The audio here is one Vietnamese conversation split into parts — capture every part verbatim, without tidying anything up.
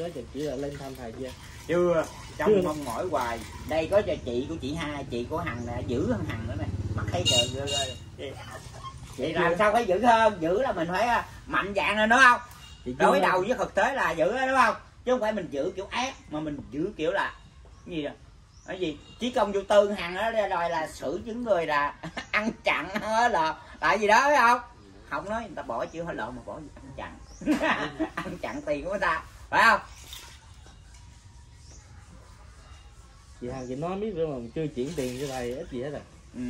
nói chị là lên thăm thầy chưa? Chưa, trong mong mỏi hoài. Đây có cho chị của chị hai, chị của Hằng nè, giữ hơn Hằng nữa nè. Mặt thấy giờ chị làm sao phải giữ hơn, giữ là mình phải mạnh dạn lên đúng không? Đối đầu với thực tế là giữ đó đúng không? Chứ không phải mình giữ kiểu ác mà mình giữ kiểu là cái gì đó. Cái gì? Chí công vô tư Hằng đó rồi là xử những người là ăn chặn là tại gì đó phải không? Không nói người ta bỏ chữ hơi lộn mà bỏ gì ăn chặn. Ăn chặn tiền của người ta, phải không? Chị Hằng chị nói biết rồi mà chưa chuyển tiền cho thầy ít gì hết à. Ừ.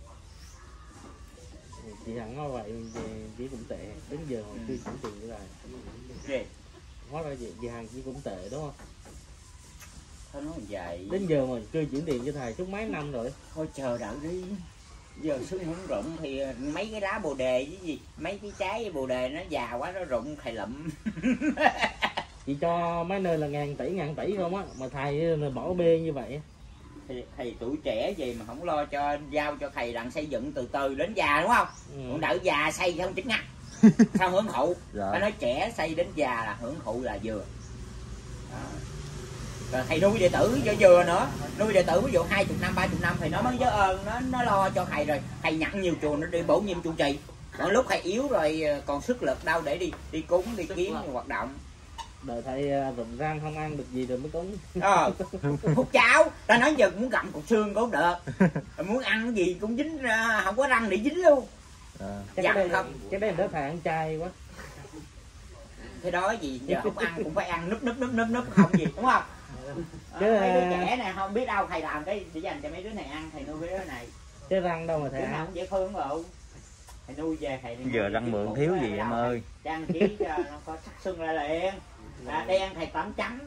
Chị Hằng nói vậy chị cũng tệ, đến giờ mà chưa chuyển tiền cho thầy. Gì? Hóa ra chị, chị Hằng chị cũng tệ đúng không? Thôi nói vậy. Đến giờ mà chưa chuyển tiền cho thầy suốt mấy năm rồi. Thôi chờ đợi đi. Giờ sức muốn rụng thì mấy cái lá bồ đề với gì, mấy cái trái bồ đề nó già quá nó rụng thầy lụm. Chị cho mấy nơi là ngàn tỷ ngàn tỷ không á, mà thầy bỏ bê như vậy. Thì thầy tuổi trẻ gì mà không lo cho giao cho thầy đặng xây dựng từ từ đến già đúng không? Ừ. Còn đợi già xây không chính ngắt. Sao hưởng thụ? Dạ. Phải nói trẻ xây đến già là hưởng thụ là vừa. Đó. Rồi thầy nuôi đệ tử cho vừa nữa, nuôi đệ tử ví dụ hai mươi năm ba mươi năm thì nó mới nhớ ơn, nó nó lo cho thầy rồi thầy nhận nhiều chùa nó đi bổ nhiệm trụ trì. Còn lúc thầy yếu rồi còn sức lực đâu để đi đi cúng đi kiếm hoạt động. Đợi thầy rụng răng không ăn được gì rồi mới cúng. Ờ, hút cháo, ta nói giờ muốn gặm cục xương cũng được, muốn ăn cái gì cũng dính ra, không có răng để dính luôn. À. Chắc đây không? Cái đây đó thầy ăn chay quá. Cái đó gì giờ không ăn cũng phải ăn núp núp núp núp núp không gì đúng không? Chứ mấy đứa trẻ này không biết đâu thầy làm cái để dành cho mấy đứa này ăn, thầy nuôi mấy đứa này. Cái răng đâu mà thầy ăn? ăn? Không dễ thương rồi. Thầy nuôi về thầy. Giờ răng mượn thiếu gì em ơi? Trang trí cho nó có sắc xuân ra liền. À, đen thầy tẩm trắng.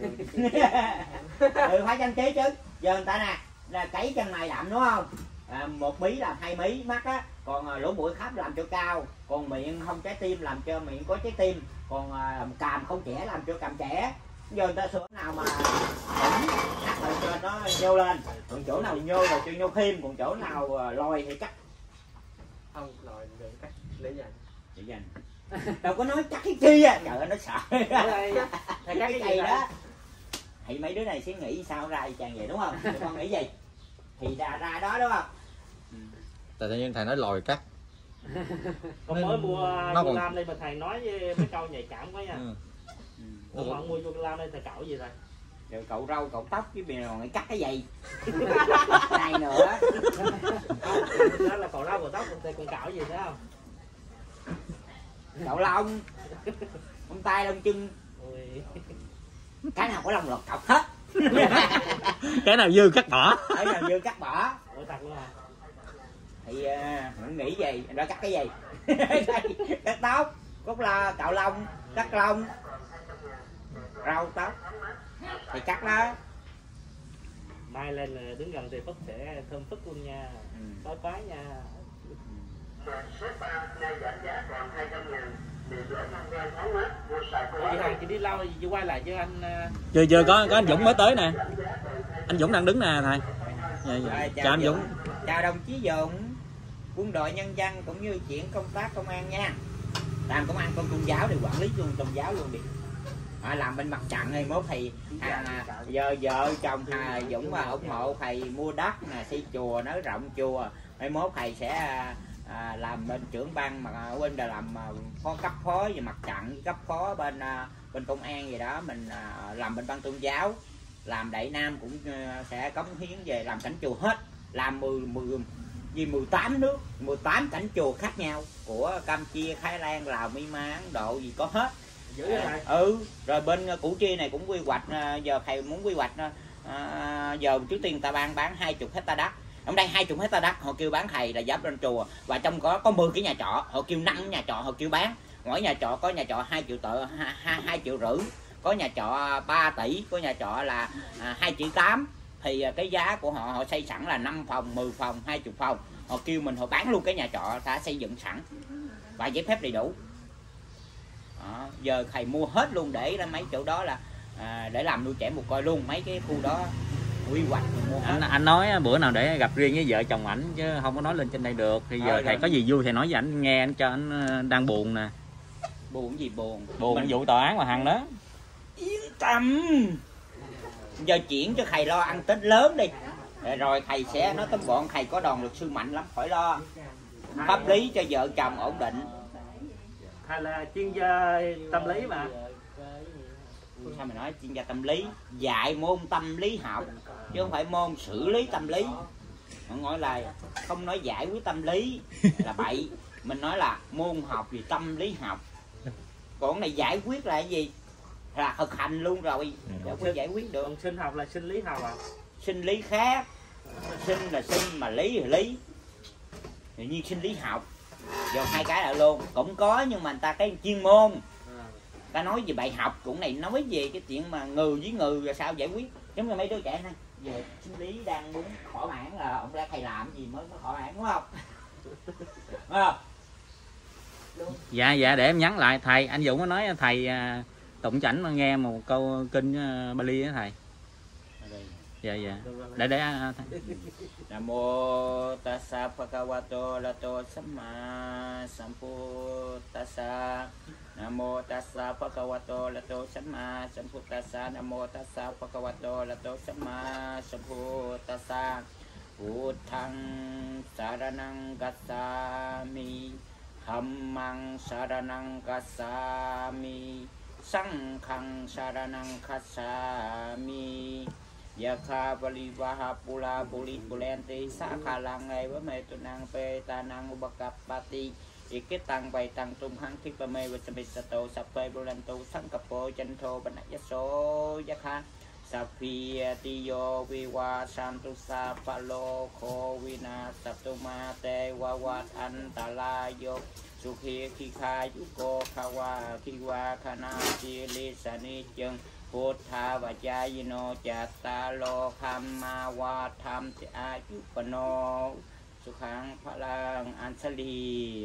Ừ phải trang trí chứ. Giờ người ta nè, là cấy chân này đậm đúng không? À, một mí làm hai mí mắt á, còn à, lỗ mũi khắp làm cho cao, còn miệng không trái tim làm cho miệng có trái tim, còn à, càm không trẻ làm cho càm trẻ. Giờ người ta sửa nào mà ủng cắt lại cho nó nhô lên, còn chỗ nào nhô rồi cho nhô thêm, còn chỗ nào à, lòi thì cắt. Không lòi được cắt để dành. Để dành. Đâu có nói cắt cái chi à, trời ơi nó sợ. Thầy cắt cái gì gì đó. Thì mấy đứa này sẽ nghĩ sao ra chàng vậy đúng không? Tụi con nghĩ gì? Thì ra ra đó đúng không? Tại tự nhiên thầy nói lòi cắt. Con mới mua nó chu còn... lam đây mà thầy nói với mấy câu nhạy cảm quá nha. Ừ. Ủa mà mua chu lam đây thầy cạo gì thầy? Rồi cậu râu cậu tóc cái bìa rồi cắt cái gì? Này nữa. Đó là cậu râu cậu tóc thầy còn cạo gì nữa không? Cậu lông. Con tay lông chân. Cái nào có lông lọt cọc hết. Cái nào dư cắt bỏ. Cái nào dư cắt bỏ. Ủa thật luôn à? Thì uh, nghĩ gì đó cắt cái gì? Cắt tóc, cốt la cạo lông, cắt lông, rau tóc thì cắt đó. Mai lên là đứng gần thì Phúc sẽ thơm phức luôn nha. Ừ. Tối khoái nha. Chị Hằng chị đi lâu gì chị quay lại cho anh. Chưa chưa có có anh Dũng mới tới nè. Anh Dũng đang đứng nè thầy. Dạ, dạ. À, chào, chào anh Dũng. Chào đồng chí Dũng. Quân đội nhân dân cũng như chuyện công tác công an nha. Làm công an công tôn giáo thì quản lý luôn tôn giáo luôn đi. À, làm bên mặt trận hay mốt thì à, giờ vợ chồng Hà Dũng mà ủng hộ thầy mua đất nè, xây chùa nới rộng chùa. Mai mốt thầy sẽ à, làm bên trưởng ban mà quên là làm phó cấp phó về mặt trận, cấp phó bên à, bên công an gì đó, mình à, làm bên ban tôn giáo, làm Đại Nam cũng à, sẽ cống hiến về làm cảnh chùa hết, làm mười mười vì mười tám nước, mười tám cảnh chùa khác nhau của Campuchia, Thái Lan, Lào, Myanmar, Ấn Độ gì có hết. À, ừ rồi bên Củ Chi này cũng quy hoạch, giờ thầy muốn quy hoạch à, giờ trước tiên người ta ban bán hai mươi hecta đất, ở đây hai mươi hecta đất họ kêu bán thầy là giáp lên chùa, và trong có có mười cái nhà trọ họ kêu năm nhà trọ họ kêu bán, mỗi nhà trọ có nhà trọ hai triệu tợ hai triệu rưỡi, có nhà trọ ba tỷ, có nhà trọ là à, hai triệu tám, thì cái giá của họ họ xây sẵn là năm phòng, mười phòng, hai mươi phòng, họ kêu mình họ bán luôn cái nhà trọ đã xây dựng sẵn và giấy phép đầy đủ. Đó, giờ thầy mua hết luôn để ra mấy chỗ đó là à, để làm nuôi trẻ mồ côi luôn, mấy cái khu đó quy hoạch mua hết. Anh, anh nói bữa nào để gặp riêng với vợ chồng ảnh chứ không có nói lên trên đây được. Thì giờ à, thầy rồi. Có gì vui thầy nói với ảnh nghe, anh cho ảnh đang buồn nè. Buồn gì buồn? Buồn mình vụ tòa án mà Hằng đó. trăm. Giờ chuyển cho thầy lo ăn Tết lớn đi, rồi thầy sẽ nói tóm gọn, thầy có đoàn luật sư mạnh lắm, khỏi lo. Pháp lý cho vợ chồng ổn định. Thầy là chuyên gia tâm lý mà. Sao mày nói chuyên gia tâm lý? Dạy môn tâm lý học chứ không phải môn xử lý tâm lý. Mọi gọi là không nói giải quyết tâm lý là bậy, mình nói là môn học vì tâm lý học. Còn này giải quyết là cái gì? Là thực hành luôn rồi, đâu có giải quyết được. Còn sinh học là sinh lý học à? Sinh lý khác, sinh là sinh mà lý là lý. Tự nhiên sinh lý học giờ hai cái lại luôn cũng có, nhưng mà người ta cái chuyên môn, ta nói về bài học cũng này, nói về cái chuyện mà ngừ với ngừ là sao giải quyết. Giống như mấy đứa trẻ này về sinh lý đang muốn thỏa mãn là ông ra thầy làm gì mới có thỏa mãn, đúng không? Đúng không? Dạ dạ, để em nhắn lại thầy. Anh Dũng có nói thầy tụng chảnh nghe một câu kinh Bali á thầy. Dạ dạ, để để Nam mô tassa bhagavato arahato samma sambuddhassa. Nam mô tassa bhagavato arahato samma sambuddhassa. Nam mô tassa bhagavato arahato samma sambuddhassa. Buddhang saranang gacchami, dhammang saranang gacchami, sanghang saranang gacchami. Yakha Balivaha Pula Bulit Bulenti Sakha Langai với mê tu năng pe ta năng ubakapati ikitang bay tăng tung hăng thiết ba mê với sami sato sape bulantu sankapo chanto banayaso yakha sapi tiyo viwa santusa palo ko vina saptuma te wawat antalayo sukhi kikha yuko kawa kiwa kana chili sani chân Buddha và Jayino Chatalo Khamma Wa Tham Ayupano Sukhang Phalang Ansali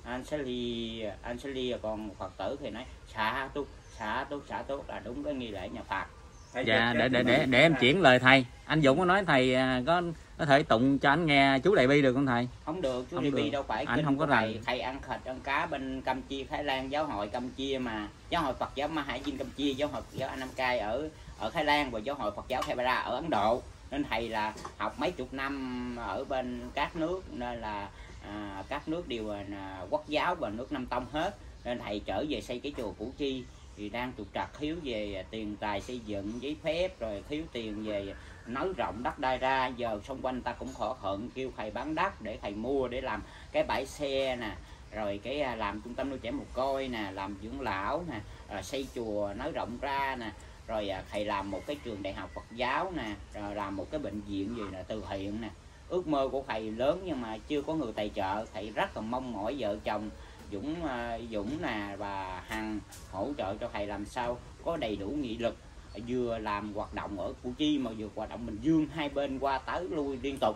Ansali Ansali. Còn Phật tử thì nói xả túc xả túc xả túc là đúng cái nghi lễ nhà Phật. Dạ, để để để để em chuyển lời thầy. Anh Dũng có nói thầy có có thể tụng cho anh nghe chú Đại Bi được không thầy? Không được, chú không Đại được. Bi đâu phải anh kinh không có thầy. rành. Thầy ăn thịt ăn cá bên Campuchia, Thái Lan, giáo hội Campuchia mà, giáo hội Phật giáo Ma Hải Dinh Campuchia, giáo hội Phật giáo Anam Cai ở ở Thái Lan và giáo hội Phật giáo Thebara ở Ấn Độ, nên thầy là học mấy chục năm ở bên các nước, nên là à, các nước đều là quốc giáo và nước Nam Tông hết, nên thầy trở về xây cái chùa Củ Chi thì đang trục trặc thiếu về tiền tài xây dựng giấy phép, rồi thiếu tiền về nới rộng đất đai ra. Giờ xung quanh ta cũng khổ hận kêu thầy bán đất để thầy mua để làm cái bãi xe nè, rồi cái làm trung tâm nuôi trẻ mồ côi nè, làm dưỡng lão nè, rồi xây chùa nới rộng ra nè, rồi thầy làm một cái trường đại học Phật giáo nè, rồi làm một cái bệnh viện gì là từ thiện nè. Ước mơ của thầy lớn nhưng mà chưa có người tài trợ. Thầy rất là mong mỏi vợ chồng Dũng Dũng nè và Hằng hỗ trợ cho thầy làm sao có đầy đủ nghị lực, vừa làm hoạt động ở Củ Chi mà vừa hoạt động Bình Dương, hai bên qua tới lui liên tục,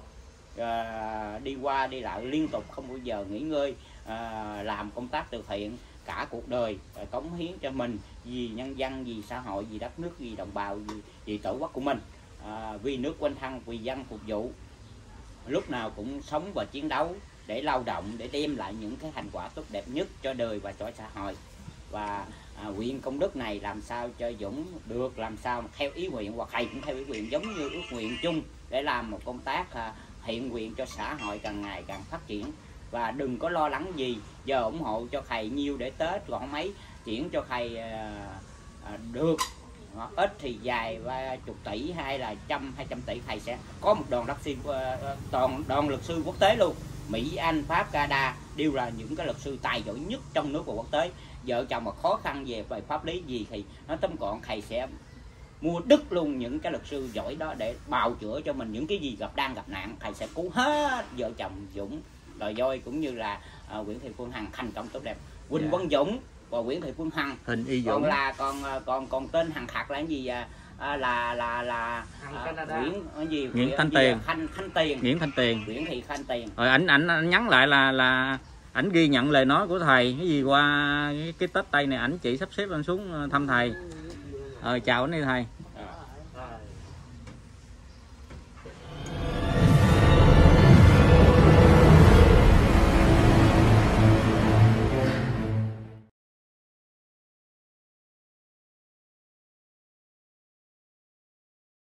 à, đi qua đi lại liên tục không bao giờ nghỉ ngơi, à, làm công tác từ thiện cả cuộc đời, à, cống hiến cho mình vì nhân dân, vì xã hội, vì đất nước, vì đồng bào, vì, vì tổ quốc của mình, à, vì nước quên thân, vì dân phục vụ, lúc nào cũng sống và chiến đấu để lao động, để đem lại những cái thành quả tốt đẹp nhất cho đời và cho xã hội. Và à, nguyện công đức này làm sao cho Dũng được làm sao mà theo ý nguyện, hoặc thầy cũng theo ý nguyện giống như ước nguyện chung để làm một công tác à, thiện nguyện cho xã hội càng ngày càng phát triển. Và đừng có lo lắng gì, giờ ủng hộ cho thầy nhiêu để Tết còn mấy chuyển cho thầy à, à, được à, ít thì dài và chục tỷ hay là trăm hai trăm tỷ, thầy sẽ có một đoàn luật sư toàn đoàn luật sư quốc tế luôn. Mỹ, Anh, Pháp, Canada đều là những cái luật sư tài giỏi nhất trong nước và quốc tế. Vợ chồng mà khó khăn về về pháp lý gì thì nó tóm gọn thầy sẽ mua đứt luôn những cái luật sư giỏi đó để bào chữa cho mình những cái gì gặp đang gặp nạn. Thầy sẽ cứu hết vợ chồng Dũng, Đòi Voi cũng như là uh, Nguyễn Thị Phương Hằng thành công tốt đẹp. Quỳnh yeah. Quang Dũng và Nguyễn Thị Phương Hằng. Hình y Dũng. Còn là còn còn còn tên Hằng thật là cái gì à? À, là là là à, Nguyễn cái gì Nguyễn Thanh Tiền. Thanh Thanh Tiền. Nguyễn Thanh Tiền. Nguyễn Thị Thanh Tiền. Rồi ảnh ảnh ảnh nhắn lại là là ảnh ghi nhận lời nói của thầy, cái gì qua cái, cái Tết Tây này ảnh chỉ sắp xếp anh xuống thăm thầy. Ờ chào anh đi thầy.